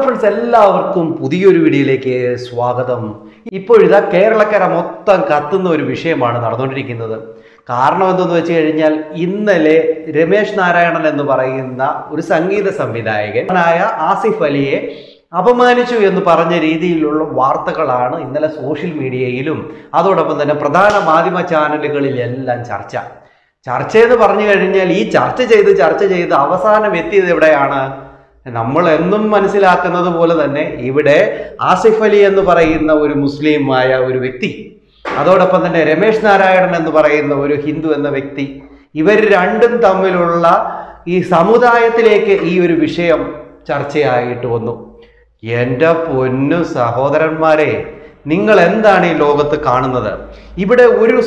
Friends, എല്ലാവർക്കും പുതിയൊരു വീഡിയോയിലേക്ക് സ്വാഗതം. ഇപ്പോഴിതാ കേരളക്കര മൊത്തം കത്തുന്ന ഒരു വിഷയമാണ് നടന്നുകൊണ്ടിരിക്കുന്നത്. കാരണം എന്തെന്ന് വെച്ച് കഴിഞ്ഞാൽ, ഇന്നലെ രമേശ് നാരായണൻ എന്ന് പറയുന്ന ഒരു സംഗീത സംവിധായകനായ ആസിഫ് അലിയെ അപമാനിച്ചു എന്ന് പറഞ്ഞ രീതിയിലുള്ള വാർത്തകളാണ് ഇന്നലെ സോഷ്യൽ മീഡിയയിലും അതോടൊപ്പം തന്നെ പ്രധാന മാധ്യമ ചാനലുകളിലെല്ലാം ചർച്ച എന്ന് പറഞ്ഞു കഴിഞ്ഞാൽ, ഈ ചർച്ച ചെയ്ത് അവസാനം എത്തിയത് എവിടെയാണ്? നമ്മൾ എന്നും മനസ്സിലാക്കുന്നത് പോലെ തന്നെ ഇവിടെ ആസിഫ് അലി എന്ന് പറയുന്ന ഒരു മുസ്ലിമായ ഒരു വ്യക്തി, അതോടൊപ്പം തന്നെ രമേശ് നാരായണൻ എന്ന് പറയുന്ന ഒരു ഹിന്ദു എന്ന വ്യക്തി, ഇവർ രണ്ടും തമ്മിലുള്ള ഈ സമുദായത്തിലേക്ക് ഈ ഒരു വിഷയം ചർച്ചയായിട്ട് വന്നു. എൻ്റെ പൊന്നു സഹോദരന്മാരെ, നിങ്ങൾ എന്താണ് ഈ ലോകത്ത് കാണുന്നത്? ഇവിടെ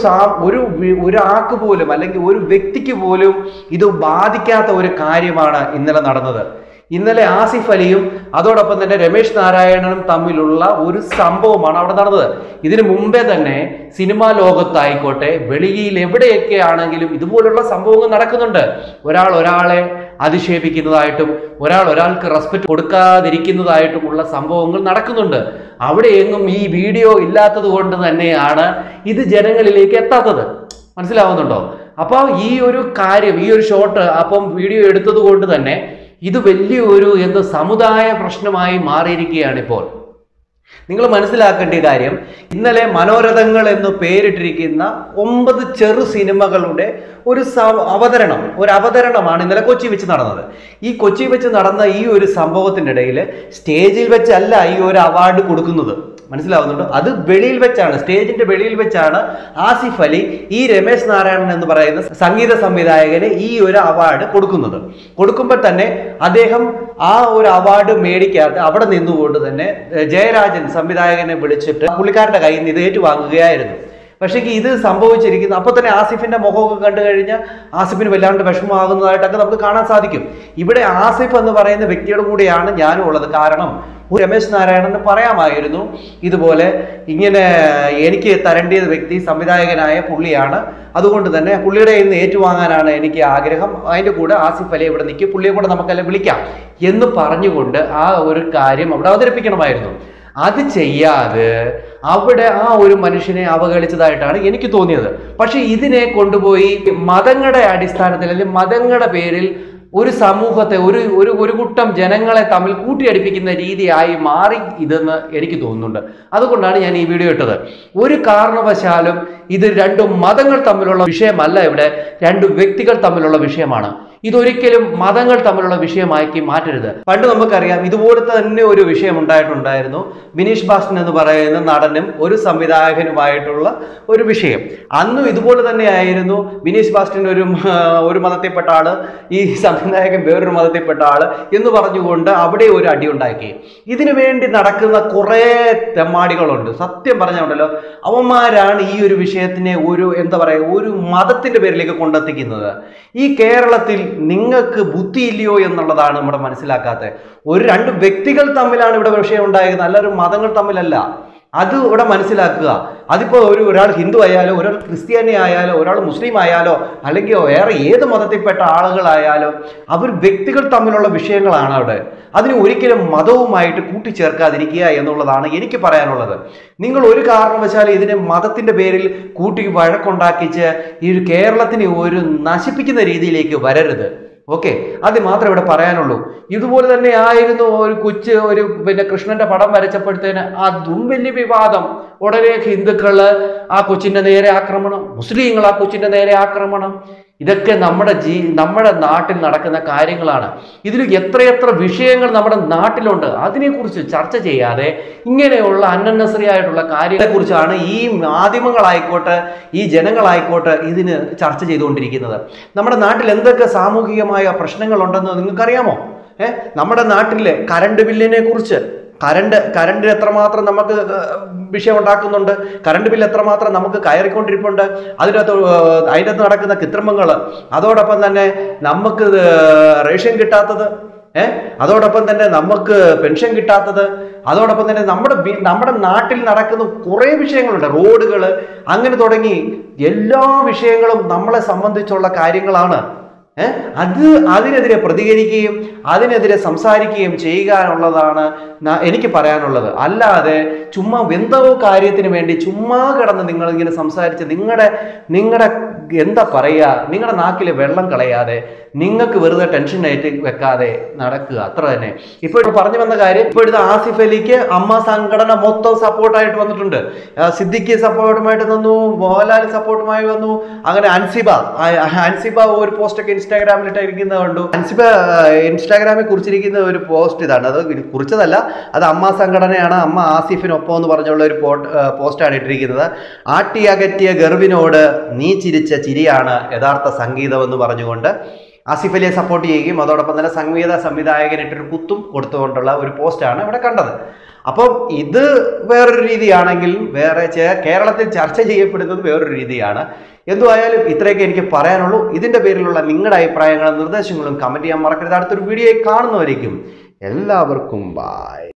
ഒരാൾക്ക് പോലും അല്ലെങ്കിൽ ഒരു വ്യക്തിക്ക് പോലും ഇത് ബാധിക്കാത്ത ഒരു കാര്യമാണ് ഇന്നലെ നടന്നത്. ഇന്നലെ ആസിഫ് അലിയും അതോടൊപ്പം തന്നെ രമേശ് നാരായണനും തമ്മിലുള്ള ഒരു സംഭവമാണ് അവിടെ നടന്നത്. ഇതിനു മുമ്പേ തന്നെ സിനിമാ ലോകത്തായിക്കോട്ടെ, വെളിയിൽ എവിടെയൊക്കെ ആണെങ്കിലും ഇതുപോലുള്ള സംഭവങ്ങൾ നടക്കുന്നുണ്ട്. ഒരാളെ അധിക്ഷേപിക്കുന്നതായിട്ടും ഒരാൾക്ക് റെസ്പെക്ട് കൊടുക്കാതിരിക്കുന്നതായിട്ടുമുള്ള സംഭവങ്ങൾ നടക്കുന്നുണ്ട്. അവിടെയെങ്ങും ഈ വീഡിയോ ഇല്ലാത്തത് കൊണ്ട് തന്നെയാണ് ഇത് ജനങ്ങളിലേക്ക് എത്താത്തത്. മനസ്സിലാവുന്നുണ്ടോ? അപ്പോൾ ഈ ഒരു കാര്യം, ഈ ഒരു ഷോട്ട് അപ്പം വീഡിയോ എടുത്തത് കൊണ്ട് തന്നെ ഇത് വലിയൊരു സമുദായ പ്രശ്നമായി മാറിയിരിക്കുകയാണ് ഇപ്പോൾ. നിങ്ങൾ മനസ്സിലാക്കേണ്ട കാര്യം, ഇന്നലെ മനോരഥങ്ങൾ എന്ന് പേരിട്ടിരിക്കുന്ന 9 ചെറു സിനിമകളുടെ ഒരു അവതരണമാണ് ഇന്നലെ കൊച്ചി വെച്ച് നടന്നത്. ഈ കൊച്ചി വെച്ച് നടന്ന ഈ ഒരു സംഭവത്തിൻ്റെ ഇടയിൽ സ്റ്റേജിൽ വെച്ചല്ല ഈ ഒരു അവാർഡ് കൊടുക്കുന്നത്. മനസ്സിലാവുന്നുണ്ടോ? അത് വെളിയിൽ വെച്ചാണ്, സ്റ്റേജിന്റെ വെളിയിൽ വെച്ചാണ് ആസിഫ് അലി ഈ രമേശ് നാരായണൻ എന്ന് പറയുന്ന സംഗീത സംവിധായകന് ഈ ഒരു അവാർഡ് കൊടുക്കുമ്പോൾ തന്നെ അദ്ദേഹം ആ ഒരു അവാർഡ് മേടിക്കാതെ അവിടെ നിന്നുകൊണ്ട് തന്നെ ജയരാജൻ സംവിധായകനെ വിളിച്ചിട്ട് പുള്ളിക്കാരുടെ കയ്യിൽ നിന്ന് ഇത് ഏറ്റുവാങ്ങുകയായിരുന്നു. പക്ഷേ ഇത് സംഭവിച്ചിരിക്കുന്നു അപ്പോൾ തന്നെ ആസിഫിന്റെ മുഖമൊക്കെ കണ്ടു കഴിഞ്ഞാൽ ആസിഫിന് വല്ലാണ്ട് വിഷമമാകുന്നതായിട്ടൊക്കെ നമുക്ക് കാണാൻ സാധിക്കും. ഇവിടെ ആസിഫ് എന്ന് പറയുന്ന വ്യക്തിയുടെ കൂടെയാണ് ഞാനും ഉള്ളത്. കാരണം രമേശ് നാരായണന് പറയാമായിരുന്നു, ഇതുപോലെ ഇങ്ങനെ എനിക്ക് തരേണ്ടിയ വ്യക്തി സംവിധായകനായ പുള്ളിയാണ്, അതുകൊണ്ട് തന്നെ പുള്ളിയുടെ ഇന്ന് ഏറ്റുവാങ്ങാനാണ് എനിക്ക് ആഗ്രഹം, അതിൻ്റെ കൂടെ ആസിഫ് അലി ഇവിടെ നിൽക്കും, പുള്ളിയെ കൂടെ നമുക്കെല്ലാം വിളിക്കാം എന്ന് പറഞ്ഞുകൊണ്ട് ആ ഒരു കാര്യം അവിടെ അവതരിപ്പിക്കണമായിരുന്നു. അത് ചെയ്യാതെ അവിടെ ആ ഒരു മനുഷ്യനെ അവഗണിച്ചതായിട്ടാണ് എനിക്ക് തോന്നിയത്. പക്ഷെ ഇതിനെ കൊണ്ടുപോയി മതങ്ങളുടെ അടിസ്ഥാനത്തിൽ അല്ലെങ്കിൽ മതങ്ങളുടെ പേരിൽ ഒരു സമൂഹത്തെ ഒരു കൂട്ടം ജനങ്ങളെ തമ്മിൽ കൂട്ടിയടിപ്പിക്കുന്ന രീതിയായി മാറി ഇതെന്ന് എനിക്ക് തോന്നുന്നുണ്ട്. അതുകൊണ്ടാണ് ഞാൻ ഈ വീഡിയോ ഇട്ടത്. ഒരു കാരണവശാലും ഇത് 2 മതങ്ങൾ തമ്മിലുള്ള വിഷയമല്ല, ഇവിടെ 2 വ്യക്തികൾ തമ്മിലുള്ള വിഷയമാണ്. ഇതൊരിക്കലും മതങ്ങൾ തമ്മിലുള്ള വിഷയമാക്കി മാറ്റരുത്. പണ്ട് നമുക്കറിയാം, ഇതുപോലത്തെ തന്നെ ഒരു വിഷയം ഉണ്ടായിരുന്നു. ബിനീഷ് ബാസ്റ്റൻ എന്ന് പറയുന്ന നടനും ഒരു സംവിധായകനുമായിട്ടുള്ള ഒരു വിഷയം. അന്നും ഇതുപോലെ തന്നെയായിരുന്നു. ബിനീഷ് ബാസ്റ്റൻ ഒരു മതത്തിൽപ്പെട്ട ആള്, ഈ സംവിധായകൻ വേറൊരു മതത്തിൽപ്പെട്ട ആള് എന്ന് പറഞ്ഞുകൊണ്ട് അവിടെ ഒരു അടി ഉണ്ടാക്കി. ഇതിനു വേണ്ടി നടക്കുന്ന കുറേ തെമ്മാടികളുണ്ട്. സത്യം പറഞ്ഞുണ്ടല്ലോ, അവന്മാരാണ് ഈ ഒരു വിഷയത്തിനെ ഒരു മതത്തിന്റെ പേരിലേക്ക് കൊണ്ടെത്തിക്കുന്നത്. ഈ കേരളത്തിൽ നിങ്ങൾക്ക് ബുദ്ധിയില്ലയോ എന്നുള്ളതാണ് നമ്മുടെ മനസ്സിലാക്കാത്തത്. 2 വ്യക്തികൾ തമ്മിലാണ് ഇവിടെ വിഷയം ഉണ്ടായത്, അല്ലാതെ മതങ്ങൾ തമ്മിലല്ല. അത് ഇവിടെ മനസ്സിലാക്കുക. അതിപ്പോ ഒരാൾ ഹിന്ദു ആയാലോ, ഒരാൾ ക്രിസ്ത്യാനി ആയാലോ, ഒരാൾ മുസ്ലിം ആയാലോ, അല്ലെങ്കിൽ വേറെ ഏത് മതത്തിൽപ്പെട്ട ആളുകളായാലോ, അവർ വ്യക്തികൾ തമ്മിലുള്ള വിഷയങ്ങളാണ് അവിടെ. അതിന് ഒരിക്കലും മതവുമായിട്ട് കൂട്ടിച്ചേർക്കാതിരിക്കുക എന്നുള്ളതാണ് എനിക്ക് പറയാനുള്ളത്. നിങ്ങൾ ഒരു കാരണവശാലും ഇതിനെ മതത്തിന്റെ പേരിൽ കൂട്ടി വഴക്കുണ്ടാക്കിച്ച് ഈ കേരളത്തിനെ നശിപ്പിക്കുന്ന രീതിയിലേക്ക് വരരുത്. ഓക്കെ, അത് മാത്രമേ ഇവിടെ പറയാനുള്ളൂ. ഇതുപോലെ തന്നെ ആയിരുന്നു ഒരു കൃഷ്ണന്റെ പടം വരച്ചപ്പോഴത്തേന് അതും വലിയ വിവാദം. ഉടനെ ഹിന്ദുക്കള് ആ കൊച്ചിന്റെ നേരെ ആക്രമണം, മുസ്ലിങ്ങൾ ആ കൊച്ചിന്റെ നേരെ ആക്രമണം. ഇതൊക്കെ നമ്മുടെ നാട്ടിൽ നടക്കുന്ന കാര്യങ്ങളാണ്. ഇതിൽ എത്രയെത്ര വിഷയങ്ങൾ നമ്മുടെ നാട്ടിലുണ്ട്. അതിനെക്കുറിച്ച് ചർച്ച ചെയ്യാതെ ഇങ്ങനെയുള്ള അൺനെസറി ആയിട്ടുള്ള കാര്യങ്ങളെക്കുറിച്ചാണ് ഈ മാധ്യമങ്ങളായിക്കോട്ടെ, ഈ ജനങ്ങളായിക്കോട്ടെ ഇതിന് ചർച്ച ചെയ്തുകൊണ്ടിരിക്കുന്നത്. നമ്മുടെ നാട്ടിൽ എന്തൊക്കെ സാമൂഹികമായ പ്രശ്നങ്ങളുണ്ടെന്ന് നിങ്ങൾക്കറിയാമോ? നമ്മുടെ നാട്ടിലെ കറണ്ട് ബില്ലിനെ കുറിച്ച്, കറണ്ടിന് എത്രമാത്രം നമുക്ക് വിഷയം ഉണ്ടാക്കുന്നുണ്ട്, കറണ്ട് ബില്ല് എത്രമാത്രം നമുക്ക് കയറിക്കൊണ്ടിരിപ്പുണ്ട്, അതിനകത്ത് നടക്കുന്ന കൃത്രിമങ്ങൾ, അതോടൊപ്പം തന്നെ നമുക്ക് റേഷൻ കിട്ടാത്തത്, അതോടൊപ്പം തന്നെ നമുക്ക് പെൻഷൻ കിട്ടാത്തത്, അതോടൊപ്പം തന്നെ നമ്മുടെ നാട്ടിൽ നടക്കുന്ന കുറേ വിഷയങ്ങളുണ്ട്, റോഡുകൾ, അങ്ങനെ തുടങ്ങി എല്ലാ വിഷയങ്ങളും നമ്മളെ സംബന്ധിച്ചുള്ള കാര്യങ്ങളാണ്. അതിനെതിരെ പ്രതികരിക്കുകയും അതിനെതിരെ സംസാരിക്കുകയും ചെയ്യാനുള്ളതാണ് എനിക്ക് പറയാനുള്ളത്. അല്ലാതെ ചുമ്മാ എന്തോ കാര്യത്തിന് വേണ്ടി ചുമ്മാ കിടന്ന് നിങ്ങളിങ്ങനെ സംസാരിച്ച് നിങ്ങളുടെ എന്താ പറയുക, നിങ്ങളുടെ നാക്കിൽ വെള്ളം കളയാതെ, നിങ്ങൾക്ക് വെറുതെ ടെൻഷൻ ആയിട്ട് വെക്കാതെ നടക്കുക, അത്ര തന്നെ. ഇപ്പോൾ പറഞ്ഞു വന്ന കാര്യം, ഇപ്പോഴത്തെ ആസിഫ് അലിക്ക് അമ്മ സംഘടന മൊത്തം സപ്പോർട്ടായിട്ട് വന്നിട്ടുണ്ട്. സിദ്ദിഖ് സപ്പോർട്ടുമായിട്ട് വന്നു, മോഹൻലാൽ സപ്പോർട്ടുമായി വന്നു. അങ്ങനെ അൻസിബ ഒരു പോസ്റ്റൊക്കെ ഇൻസ്റ്റാഗ്രാമിൽ ഇട്ടിരിക്കുന്നത് കണ്ടു. അൻസിബ ഇൻസ്റ്റാഗ്രാമിൽ കുറിച്ചിരിക്കുന്ന ഒരു പോസ്റ്റ് ഇതാണ്. അത് കുറിച്ചതല്ല, അത് അമ്മ സംഘടനയാണ്, അമ്മ ആസിഫിനൊപ്പം എന്ന് പറഞ്ഞുള്ള ഒരു പോസ്റ്റാണ് ഇട്ടിരിക്കുന്നത്. ആട്ടിയകറ്റിയ ഗർവിനോട് നീ ചിരിച്ച ചിരിയാണ് യഥാർത്ഥ സംഗീതം എന്ന് പറഞ്ഞുകൊണ്ട് ആസിഫ് അലിയെ സപ്പോർട്ട് ചെയ്യുകയും അതോടൊപ്പം തന്നെ സംഗീത സംവിധായകനിട്ടൊരു കുത്തും കൊടുത്തുകൊണ്ടുള്ള ഒരു പോസ്റ്റാണ് ഇവിടെ കണ്ടത്. അപ്പം ഇത് വേറൊരു രീതിയാണെങ്കിൽ കേരളത്തിൽ ചർച്ച ചെയ്യപ്പെടുന്നത് വേറൊരു രീതിയാണ്. എന്തുമായാലും ഇത്രയൊക്കെ എനിക്ക് പറയാനുള്ളൂ. ഇതിൻ്റെ പേരിലുള്ള നിങ്ങളുടെ അഭിപ്രായങ്ങളും നിർദ്ദേശങ്ങളും കമൻറ്റ് ചെയ്യാൻ മറക്കരുത്. അടുത്തൊരു വീഡിയോ കാണുന്നവരേക്കും എല്ലാവർക്കും ബൈ.